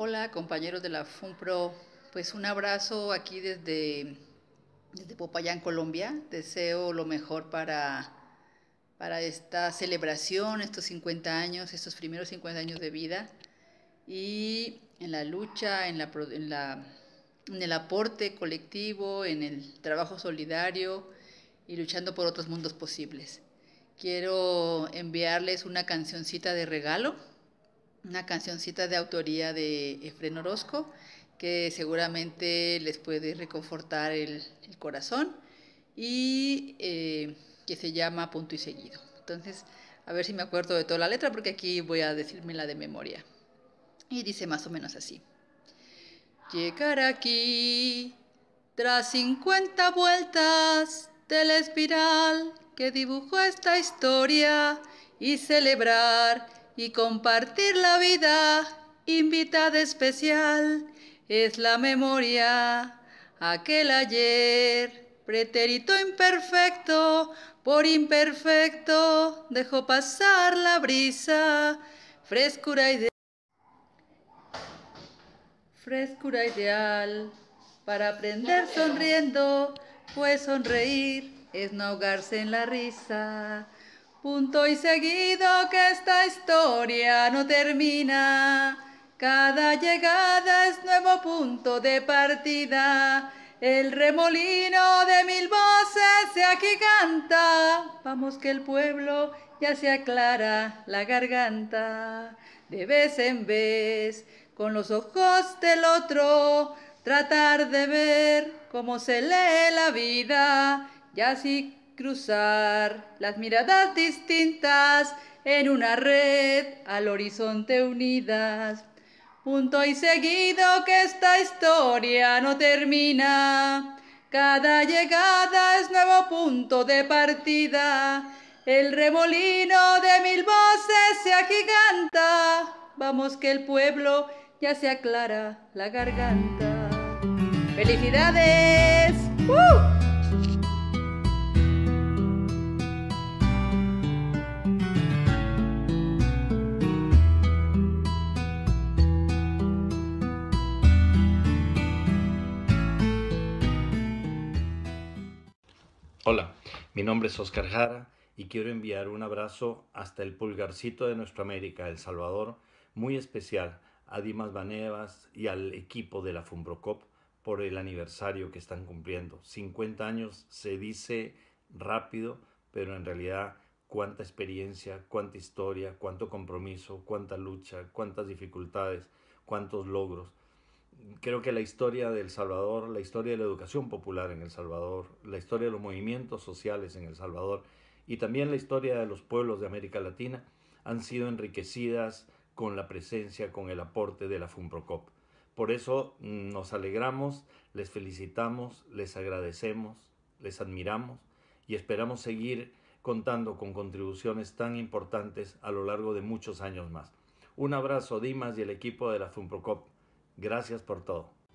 Hola compañeros de la FUNPRO, pues un abrazo aquí desde Popayán, Colombia. Deseo lo mejor para esta celebración, estos 50 años, estos primeros 50 años de vida y en la lucha, en el aporte colectivo, en el trabajo solidario y luchando por otros mundos posibles. Quiero enviarles una cancioncita de regalo, una cancioncita de autoría de Efrén Orozco, que seguramente les puede reconfortar el corazón y que se llama Punto y Seguido. Entonces, a ver si me acuerdo de toda la letra, porque aquí voy a decírmela de memoria. Y dice más o menos así. Llegar aquí, tras 50 vueltas de la espiral que dibujó esta historia, y celebrar y compartir la vida, invitada especial, es la memoria, aquel ayer, pretérito imperfecto, por imperfecto, dejó pasar la brisa, frescura ideal, para aprender sonriendo, pues sonreír es no ahogarse en la risa. Punto y seguido que esta historia no termina, cada llegada es nuevo punto de partida. El remolino de mil voces se agiganta, vamos que el pueblo ya se aclara la garganta. De vez en vez, con los ojos del otro, tratar de ver cómo se lee la vida, y así cruzar las miradas distintas en una red al horizonte unidas. Punto y seguido que esta historia no termina, cada llegada es nuevo punto de partida. El remolino de mil voces se agiganta, vamos que el pueblo ya se aclara la garganta. ¡Felicidades! Hola, mi nombre es Oscar Jara y quiero enviar un abrazo hasta el pulgarcito de nuestra América, El Salvador, muy especial a Dimas Banevas y al equipo de la FUNPROCOP por el aniversario que están cumpliendo. 50 años se dice rápido, pero en realidad cuánta experiencia, cuánta historia, cuánto compromiso, cuánta lucha, cuántas dificultades, cuántos logros. Creo que la historia de El Salvador, la historia de la educación popular en El Salvador, la historia de los movimientos sociales en El Salvador y también la historia de los pueblos de América Latina han sido enriquecidas con la presencia, con el aporte de la FUNPROCOP. Por eso nos alegramos, les felicitamos, les agradecemos, les admiramos y esperamos seguir contando con contribuciones tan importantes a lo largo de muchos años más. Un abrazo, Dimas y el equipo de la FUNPROCOP. Gracias por todo.